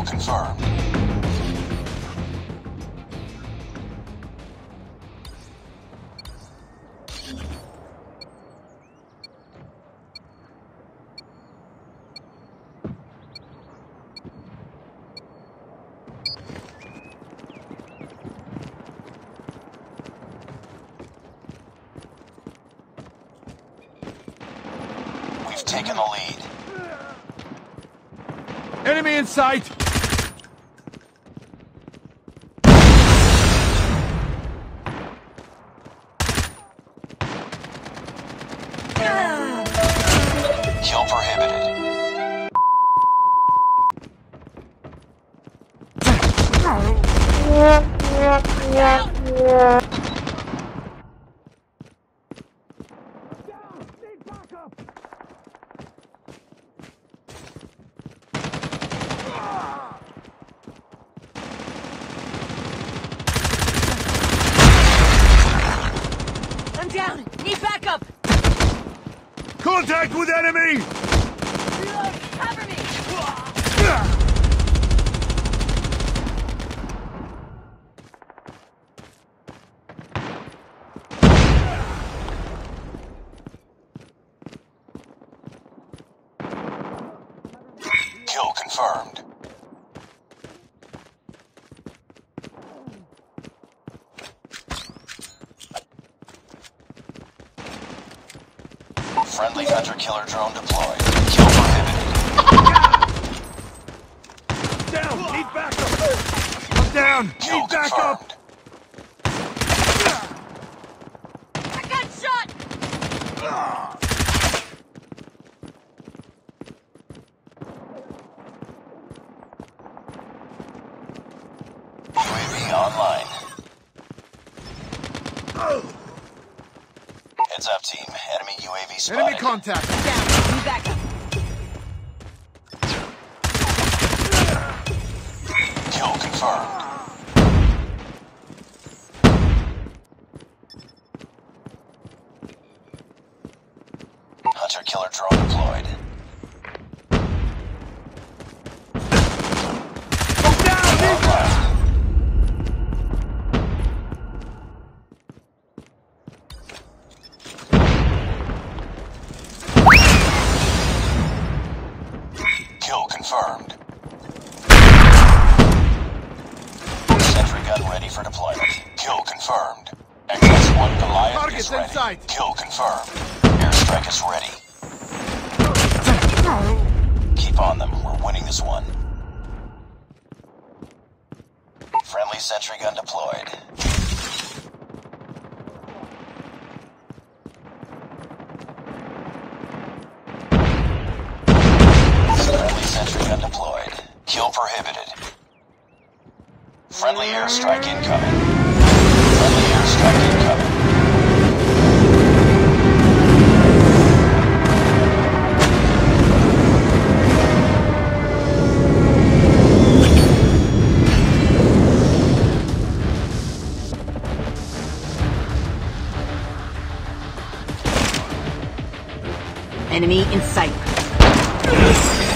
confirmed. We've taken the lead. Enemy in sight! Kill prohibited. I'm down! Need backup! Contact with enemy! Reload! Cover me! Kill confirmed. Friendly hunter-killer drone deployed. Kill prohibited. Down! Need backup! I'm down! Kill Need backup! confirmed. I got shot! UAV online. Heads up, team. Enemy UAV spotted. Enemy contact! Down! Need backup! Kill confirmed. Hunter-killer drone deployed. Online. Kill confirmed. Sentry gun ready for deployment. Kill confirmed. XS-1 Goliath Targets is ready. in sight. Kill confirmed. Airstrike is ready. Keep on them. We're winning this one. Friendly sentry gun deployed. Friendly sentry gun deployed. Kill prohibited. Friendly airstrike incoming. Friendly airstrike incoming. Enemy in sight.